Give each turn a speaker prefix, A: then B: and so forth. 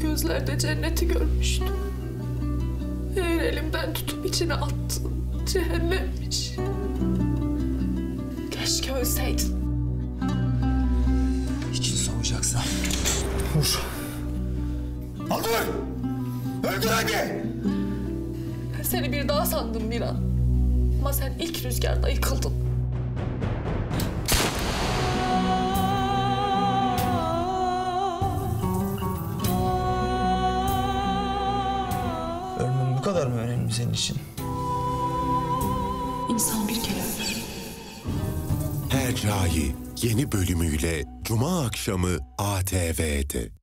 A: gözlerde cenneti görmüştüm. Eğer elimden tutup içine attın, cehennemmiş. Keşke ölseydin.
B: İçin soğuyacaksa vur. Al dur! Öldür hadi!
A: Ben seni bir daha sandım bir an. Ama sen ilk rüzgarda yıkıldın.
B: Ölmem bu kadar mı önemli senin için?
A: İnsan bir kere ölür.
C: Hercai yeni bölümüyle Cuma akşamı ATV'de.